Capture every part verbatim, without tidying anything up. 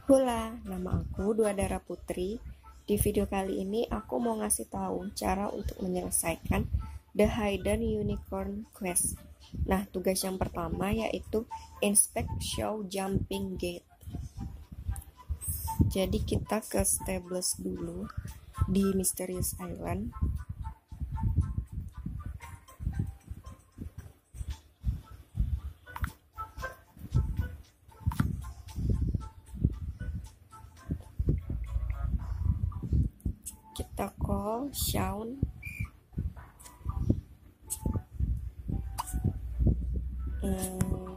Hula, nama aku Dua Dara Putri. Di video kali ini aku mau ngasih tahu cara untuk menyelesaikan The Hidden Unicorn Quest. Nah, tugas yang pertama yaitu Inspect Show Jumping Gate. Jadi kita ke Stables dulu di Mysterious Island. Kita call Shaun. Hmm,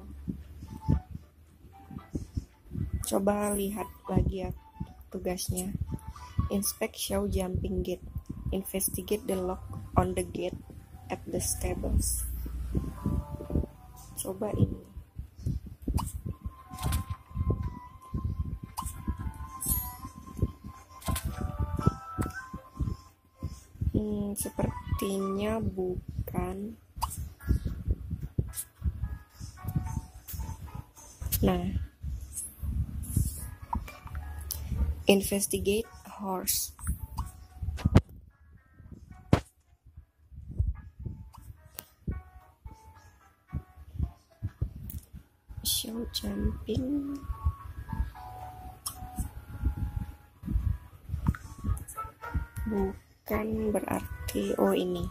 coba lihat lagi ya tugasnya. Inspect show jumping gate. Investigate the lock on the gate at the stables. Coba ini. Hmm, sepertinya bukan. Nah, investigate horse. Show jumping. Bukan berarti oh ini.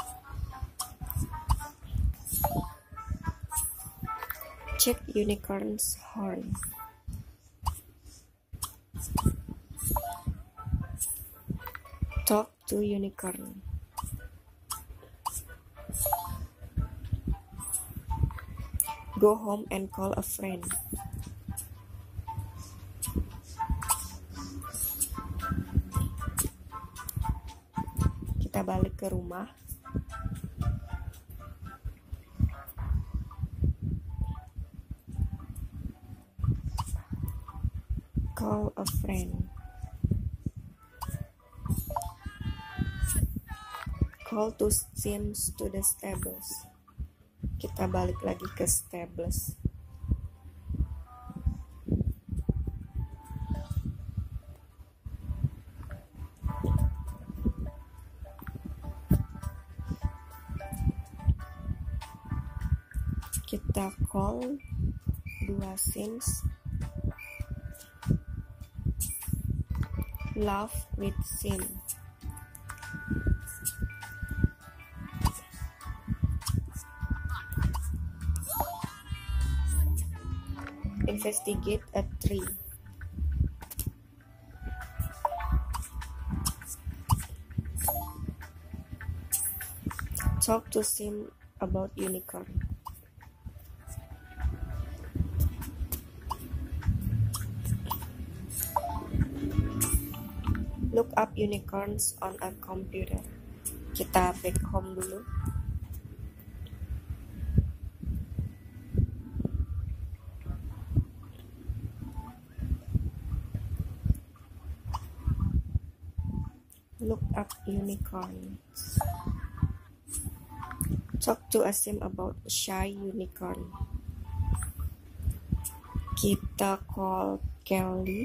Check unicorn's horn. Talk to unicorn. Go home and call a friend. Kita balik ke rumah. Call a friend. Call to Sims to the stables. Kita balik lagi ke stables. Kita call dua Sims. Laugh with Sim. Investigate a tree. Talk to Sim about unicorn. Look up unicorns on a computer. Kita back home dulu. Look up unicorns. Talk to a sim about shy unicorn. Kita call Kelly.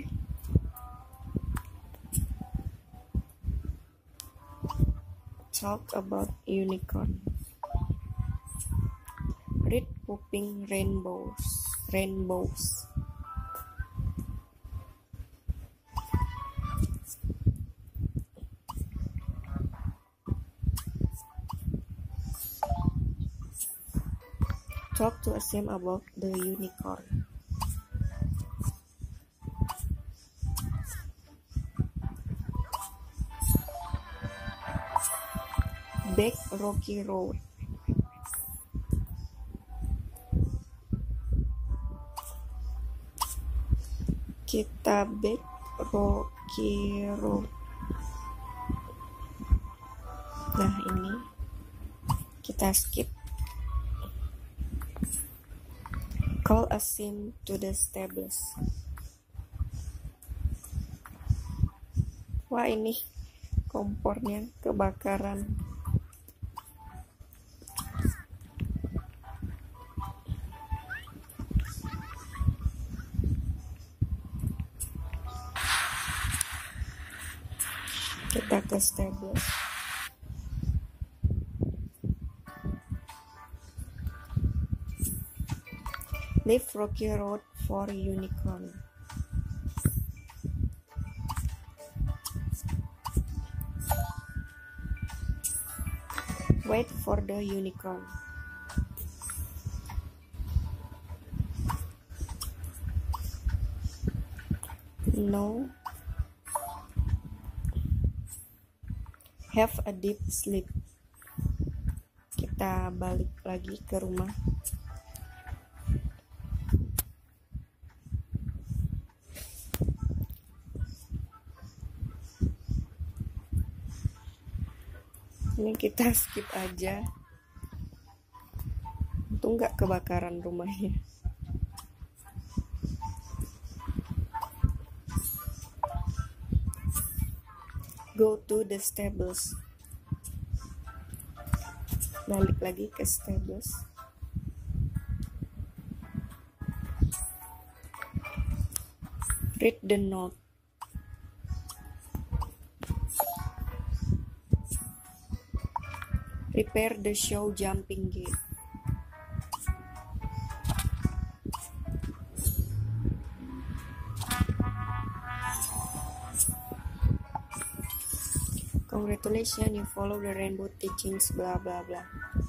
Talk about unicorn. Read pooping rainbows. Rainbows. Talk to a sim about the unicorn. Back Rocky Road. Kita back Rocky Road. Nah, ini kita skip. Call a sim to the stables. Wah, ini kompornya kebakaran. Kita ke stables. Leave rocky road for unicorn. Wait for the unicorn. No. Have a deep sleep. Kita balik lagi ke rumah. Ini kita skip aja. Untung nggak kebakaran rumahnya. Go to the stables. Balik lagi ke stables. Read the note. Prepare the show jumping gate. Congratulations, you follow the rainbow teachings, bla bla bla.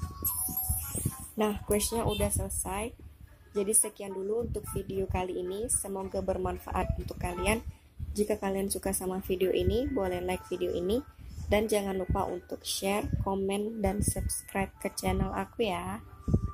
Nah, questnya udah selesai. Jadi sekian dulu untuk video kali ini. Semoga bermanfaat untuk kalian. Jika kalian suka sama video ini, boleh like video ini. Dan jangan lupa untuk share, komen, dan subscribe ke channel aku ya.